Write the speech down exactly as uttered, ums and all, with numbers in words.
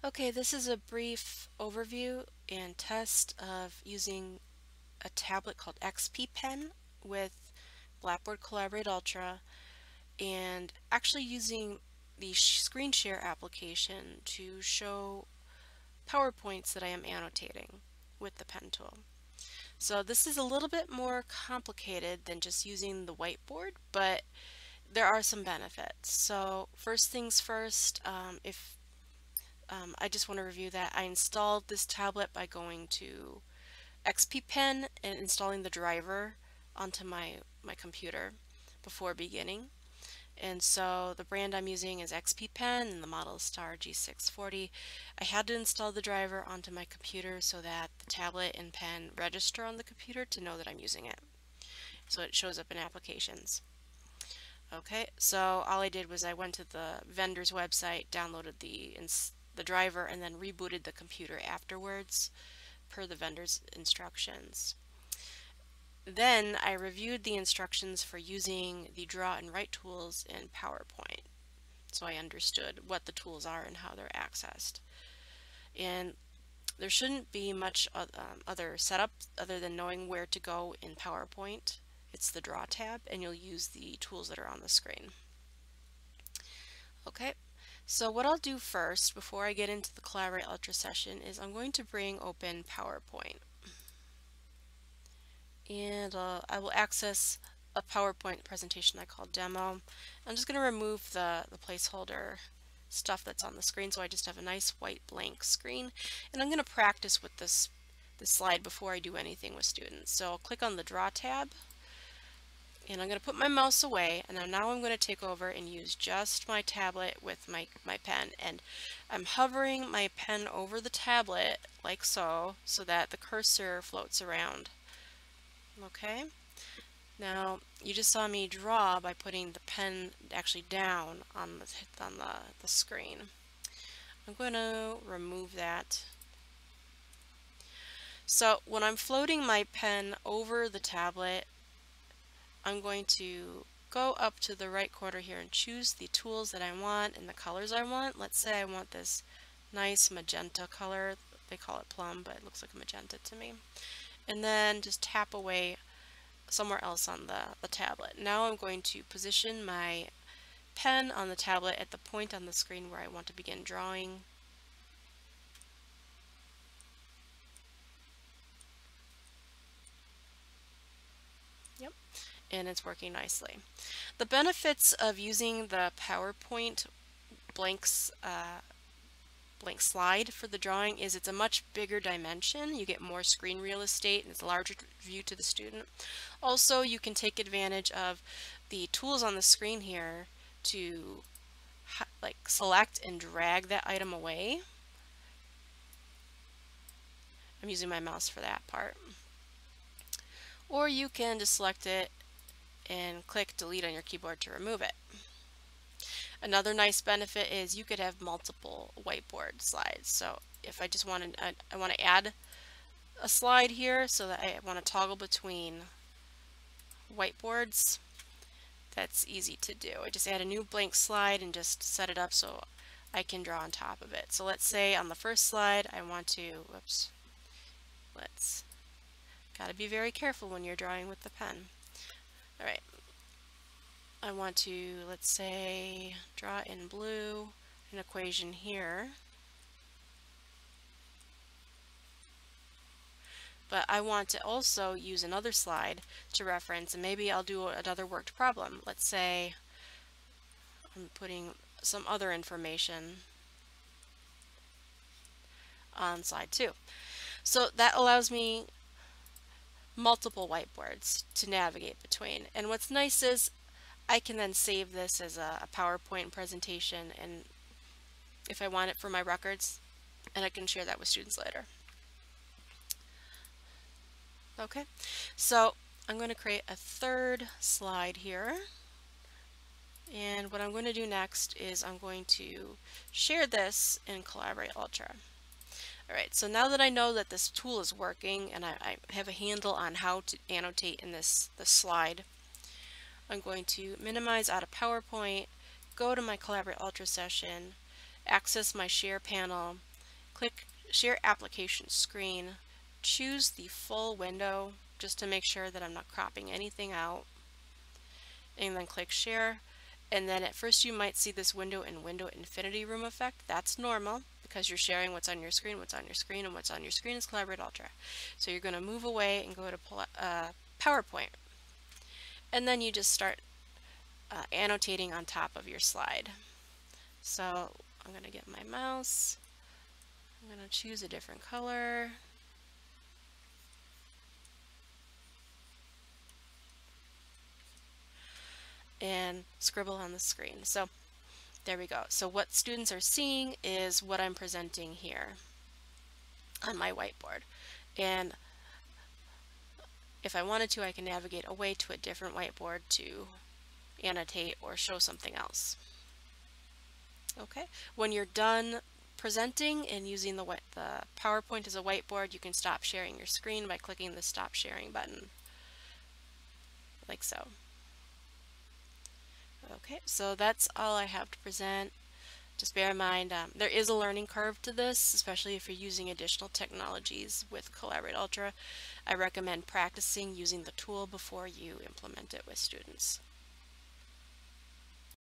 Okay, this is a brief overview and test of using a tablet called X P Pen with Blackboard Collaborate Ultra and actually using the screen share application to show PowerPoints that I am annotating with the pen tool. So this is a little bit more complicated than just using the whiteboard, but there are some benefits. So first things first, um, if Um, I just want to review that. I installed this tablet by going to X P Pen and installing the driver onto my, my computer before beginning. And so the brand I'm using is X P Pen and the model is Star G six forty. I had to install the driver onto my computer so that the tablet and pen register on the computer to know that I'm using it. So it shows up in applications. Okay, so all I did was I went to the vendor's website, downloaded the the driver, and then rebooted the computer afterwards per the vendor's instructions. Then I reviewed the instructions for using the draw and write tools in PowerPoint, so I understood what the tools are and how they're accessed. And there shouldn't be much um, other setup other than knowing where to go in PowerPoint. It's the Draw tab, and you'll use the tools that are on the screen. Okay, so what I'll do first before I get into the Collaborate Ultra session is I'm going to bring open PowerPoint. And uh, I will access a PowerPoint presentation I call Demo. I'm just going to remove the, the placeholder stuff that's on the screen so I just have a nice white blank screen. And I'm going to practice with this, this slide before I do anything with students. So I'll click on the Draw tab. And I'm going to put my mouse away, and now I'm going to take over and use just my tablet with my, my pen. And I'm hovering my pen over the tablet like so, so that the cursor floats around. Okay? Now, you just saw me draw by putting the pen actually down on the, on the, the screen. I'm going to remove that. So when I'm floating my pen over the tablet, I'm going to go up to the right corner here and choose the tools that I want and the colors I want. Let's say I want this nice magenta color. They call it plum, but it looks like a magenta to me. And then just tap away somewhere else on the, the tablet. Now I'm going to position my pen on the tablet at the point on the screen where I want to begin drawing. Yep. And it's working nicely. The benefits of using the PowerPoint blanks uh, blank slide for the drawing is it's a much bigger dimension. You get more screen real estate and it's a larger view to the student. Also, you can take advantage of the tools on the screen here to like select and drag that item away. I'm using my mouse for that part. Or you can just select it and click delete on your keyboard to remove it. Another nice benefit is you could have multiple whiteboard slides. So if I just want to, I, I want to add a slide here so that I want to toggle between whiteboards, that's easy to do. I just add a new blank slide and just set it up so I can draw on top of it. So let's say on the first slide I want to, whoops, let's, gotta be very careful when you're drawing with the pen. Alright, I want to, let's say, draw in blue an equation here. But I want to also use another slide to reference, and maybe I'll do another worked problem. Let's say I'm putting some other information on slide two. So that allows me multiple whiteboards to navigate between. And what's nice is I can then save this as a PowerPoint presentation, and if I want it for my records, and I can share that with students later. Okay, so I'm going to create a third slide here, and what I'm going to do next is I'm going to share this in Collaborate Ultra. Alright, so now that I know that this tool is working and I, I have a handle on how to annotate in this, this slide, I'm going to minimize out of PowerPoint, go to my Collaborate Ultra session, access my share panel, Click Share Application Screen. Choose the full window just to make sure that I'm not cropping anything out. And then click Share. And then at first you might see this window and window infinity room effect. That's normal because you're sharing what's on your screen, what's on your screen, and what's on your screen is Collaborate Ultra. So you're going to move away and go to uh, PowerPoint. And then you just start uh, annotating on top of your slide. So I'm going to get my mouse. I'm going to choose a different color. And scribble on the screen. So there we go. So what students are seeing is what I'm presenting here on my whiteboard. And if I wanted to, I can navigate away to a different whiteboard to annotate or show something else. Okay, when you're done presenting and using the, the PowerPoint as a whiteboard, you can stop sharing your screen by clicking the Stop Sharing button, like so. Okay, so that's all I have to present. Just bear in mind, um, there is a learning curve to this, especially if you're using additional technologies with Collaborate Ultra. I recommend practicing using the tool before you implement it with students.